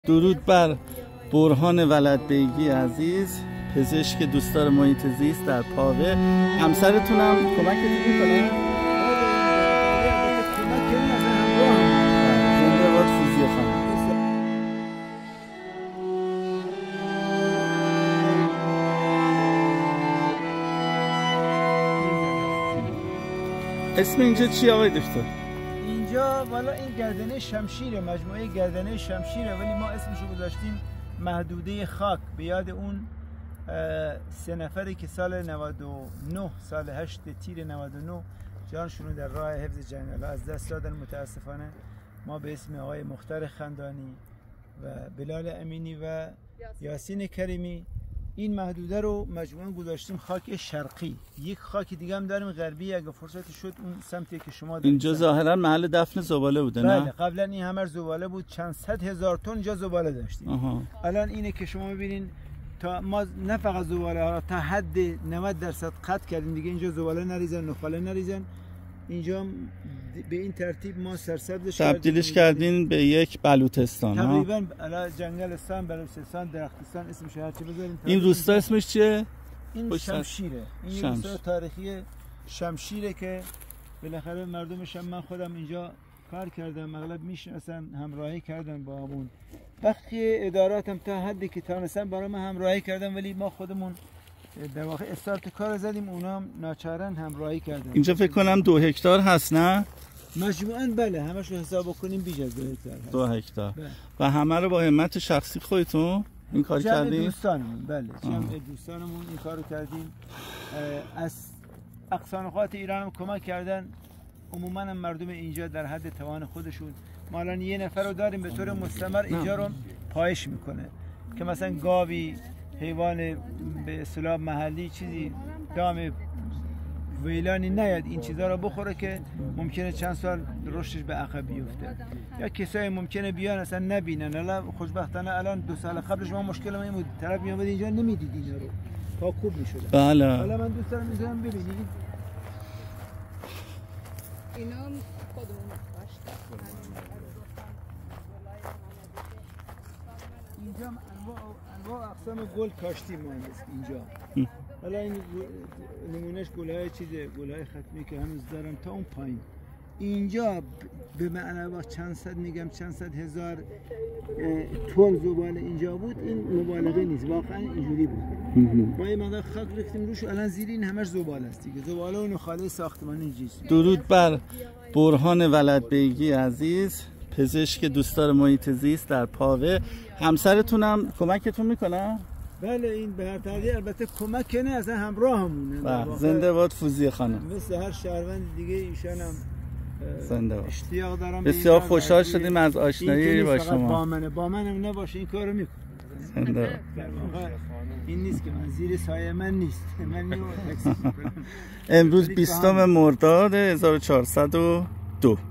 درود بر برهان ولدبیگی عزیز، پزشک دوستدار محیط زیست در پاوه. همسرتونم کمکتون میکنه؟ زنده باد فوزیه خانم. اسم اینجا چی آقای دکتر؟ اینجا والا این گردنه شمشیره، مجموعه گردنه شمشیره، ولی ما اسمشو گذاشتیم محدوده خاک به یاد اون 3 نفری که سال 99 سال 8 تیر 99 جانشون در راه حفظ جنگل از دست دادن. متاسفانه ما به اسم آقای مختار خندانی و بلال امینی و یاسین کریمی این محدوده رو مجموعاً گذاشتیم خاک شرقی. یک خاک دیگه هم داریم غربی، اگه فرصت شد اون سمتی که شما دارید. اینجا ظاهرا محل دفن زباله بوده نه؟ بله، قبلا این همه زباله بود، چند صد هزار تن اینجا زباله داشتیم. الان اینه که شما ببینین تا ما نه فقط زباله ها تا حد 90% قطع کردیم دیگه، اینجا زباله نریزن، نخاله نریزن. اینجا به این ترتیب ما سرسبزش تبدیلش کردین به یک بلوچستان. تقریبا الان جنگلستان، بلوچستان، درختستان، اسمش هر چی بذاریم. این روستا اسمش چیه؟ این شمشیره. این روستا تاریخی شمشیره که بالاخره مردمش هم من خودم اینجا کار کردم، اغلب میشناسن، همراهی کردن با همون. بخی اداراتم تا حدی که تونستن برای ما همراهی کردن، ولی ما خودمون در واقع استارت کار زدیم، اونا هم ناچارن همراهی کردن. اینجا فکر کنم 2 هکتار هست نه؟ مجموعاً بله، همشو حساب بکنیم بیش از 2 هکتار هست. 2 هکتار. و همه رو با همت شخصی خودتون این کار کردیم؟ دوستانمون، بله، جمع دوستانمون این کارو کردیم. از اقصا نقاط ایران هم کمک کردن. عموماً مردم اینجا در حد توان خودشون. ما الان یه نفر رو داریم به طور مستمر اینجا رو پایش میکنه که مثلا گاوی، حیوان به اصطلاح محلی، چیزی دام ویلانی نیاد این چیزا رو بخوره که ممکنه چند سال رشدش به عقب بیفته. یا کسایی ممکنه بیان اصلا نبینن. الان خوشبختانه الان 2 سال قبلش ما مشکل ما این بود، طرف میومد اینجا نمیدید اینا رو تا خوب میشد. بله. حالا من دوست دارم اینجا هم ببینید. اینا خودمون داشتیم. اینجا انواع اقسام گل کاشتیم ما اینجا. حالا این نمونهش گل‌های چیزه، گل‌های ختمی که هنوز دارم تا اون پایین. اینجا به معنی با چند صد هزار تن زباله اینجا بود. این مبالغه نیست، واقعا اینجوری بود. ما این مقدار خاک ریختیم روش، الان زیر این همش زباله است دیگه، زباله و نخاله ساختمانی اینجاست. درود بر برهان ولدبیگی عزیز، پزشک دوستدار محیط زیست در پاوه. همسرتونم کمکتون میکنه؟ بله، این به هر تقدیر البته کمک کنه، اصلا همراه همونه. زنده باد فوزیه خانم. مثل هر شهروند دیگه ایشان هم زنده باد. اشتیاق دارم. بسیار خوشحال شدیم از آشنایی با شما. با منم نباشه این کارو میکنه. زنده باد. این نیست که من زیر سایه من نیست. من میو تکسی میکنم. امروز 20 مرداد 1402